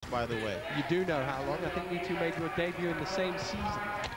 by the way. You do know how long. I think you two made your debut in the same season.